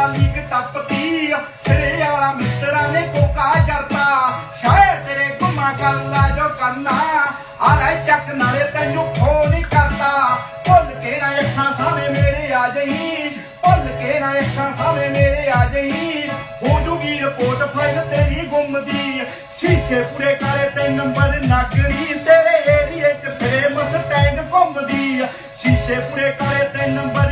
league टपती सिरे वाला मित्रा ने कोका करता शायद तेरे गुमा कर ला जो करना आले चक नाले तेनू खो नहीं करता भुल के ना अखां सामने मेरे आ जाई भुल के ना अखां सामने मेरे आ जाई हो जूगी रिपोर्ट फाइल तेरी गुम दी शीशे पूरे काले ते नंबर नगरी तेरे एरिए च फेमस टैग घुमदी शीशे पूरे काले ते नंबर